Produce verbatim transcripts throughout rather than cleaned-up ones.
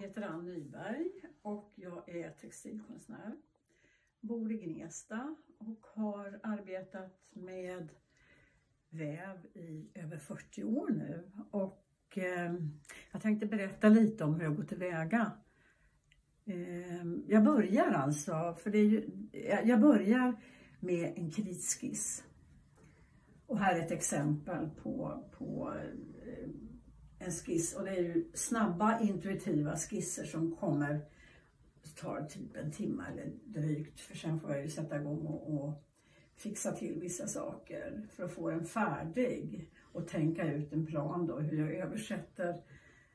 heter Ann Nyberg och jag är textilkonstnär. Bor i Gnesta och har arbetat med väv i över fyrtio år nu. Och eh, jag tänkte berätta lite om hur jag går tillväga. Eh, jag börjar alltså, för det är ju, jag börjar med en kritskiss. Och här är ett exempel på, på eh, en skiss, och det är ju snabba intuitiva skisser som kommer, tar typ en timme eller drygt, för sen får jag ju sätta igång och, och fixa till vissa saker för att få den färdig och tänka ut en plan då hur jag översätter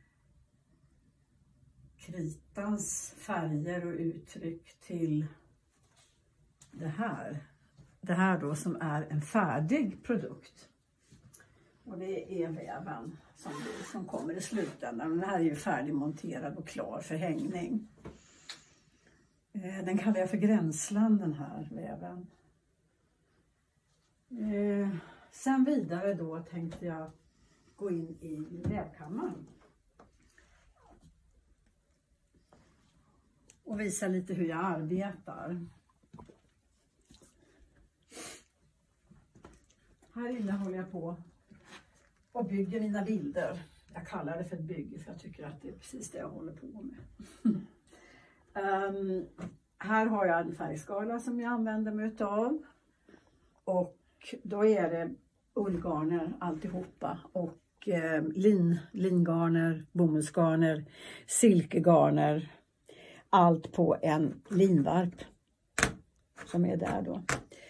kritans färger och uttryck till det här. Det här då som är en färdig produkt. Och det är väven som, som kommer i slutändan. Den här är ju färdigmonterad och klar för hängning. Den kallar jag för gränsland, den här väven. Sen vidare då tänkte jag gå in i vävkammaren. Och visa lite hur jag arbetar. Här inne håller jag på och bygger mina bilder. Jag kallar det för ett bygge för jag tycker att det är precis det jag håller på med. um, här har jag en färgskala som jag använder mig utav. Och då är det ullgarner alltihopa. Och eh, lin, lingarner, bomullsgarner, silkegarner. Allt på en linvarp som är där då.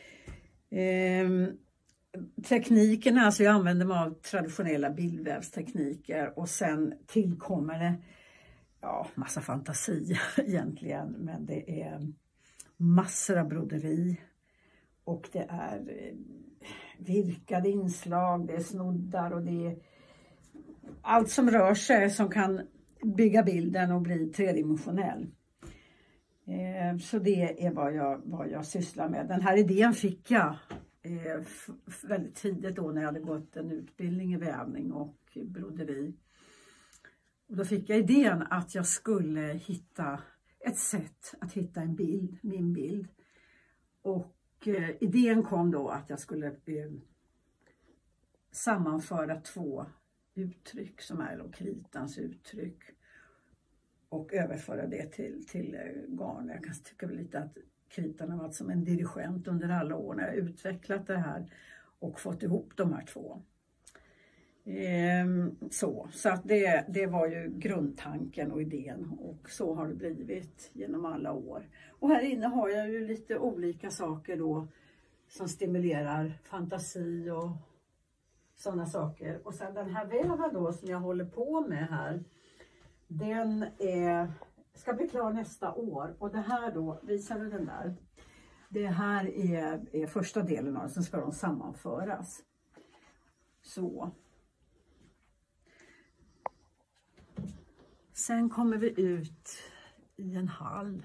Um, Teknikerna, alltså jag använder mig av traditionella bildvävstekniker och sen tillkommer det ja, massa fantasi egentligen, men det är massor av broderi och det är virkade inslag, det är snoddar och det är allt som rör sig som kan bygga bilden och bli tredimensionell. Så det är vad jag, vad jag sysslar med. Den här idén fick jag väldigt tidigt då när jag hade gått en utbildning i vävning och broderi. Och då fick jag idén att jag skulle hitta ett sätt att hitta en bild, min bild. Och eh, idén kom då att jag skulle eh, sammanföra två uttryck som är då kritans uttryck. Och överföra det till, till eh, garn. Jag kan tycka lite att kritan har varit som en dirigent under alla år när jag utvecklat det här och fått ihop de här två. Ehm, så så att det, det var ju grundtanken och idén och så har det blivit genom alla år. Och här inne har jag ju lite olika saker då som stimulerar fantasi och sådana saker. Och sen den här väven då som jag håller på med här, den är... ska bli klar nästa år och det här då, visar du den där? Det här är, är första delen av den, sen ska de sammanföras. Så. Sen kommer vi ut i en hall.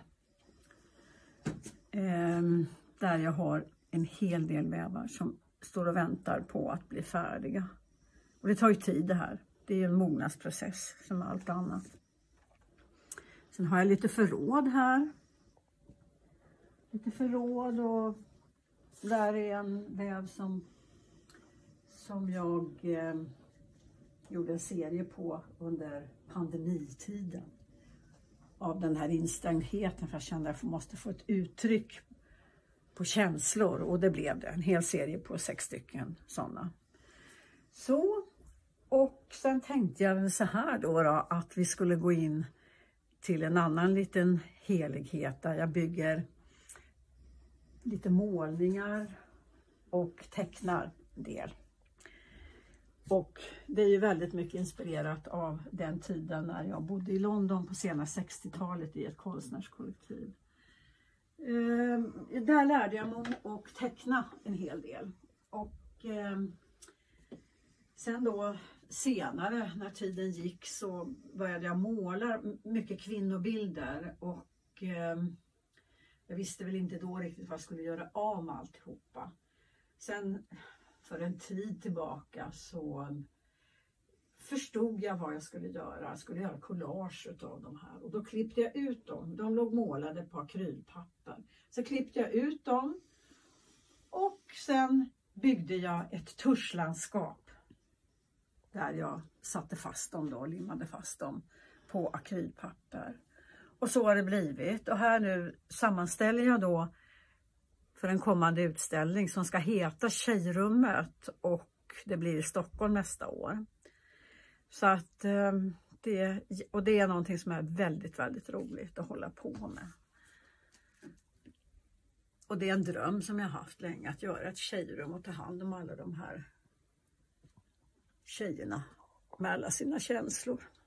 Eh, där jag har en hel del vävar som står och väntar på att bli färdiga. Och det tar ju tid det här. Det är en mognadsprocess som allt annat. Sen har jag lite förråd här. Lite förråd och där är en väv som, som jag eh, gjorde en serie på under pandemitiden. Av den här instängdheten för jag kände att jag måste få ett uttryck på känslor. Och det blev det. En hel serie på sex stycken sådana. Så. Och sen tänkte jag så här då, då att vi skulle gå in till en annan liten helighet där jag bygger lite målningar och tecknar en del. Och det är ju väldigt mycket inspirerat av den tiden när jag bodde i London på sena sextiotalet i ett konstnärskollektiv. Eh, där lärde jag mig att teckna en hel del. Och eh, sen då senare när tiden gick så började jag måla mycket kvinnobilder och eh, jag visste väl inte då riktigt vad jag skulle göra av med alltihopa. Sen för en tid tillbaka så förstod jag vad jag skulle göra. Jag skulle göra collage av de här. Och då klippte jag ut dem. De låg målade på akrylpapper. Så klippte jag ut dem. Och sen byggde jag ett tuschlandskap. Där jag satte fast dem då och limmade fast dem på akrylpapper. Och så har det blivit. Och här nu sammanställer jag då för en kommande utställning som ska heta Tjejrummet. Och det blir i Stockholm nästa år. Så att det, och det är någonting som är väldigt, väldigt roligt att hålla på med. Och det är en dröm som jag haft länge, att göra ett tjejrum och ta hand om alla de här tjejerna med alla sina känslor.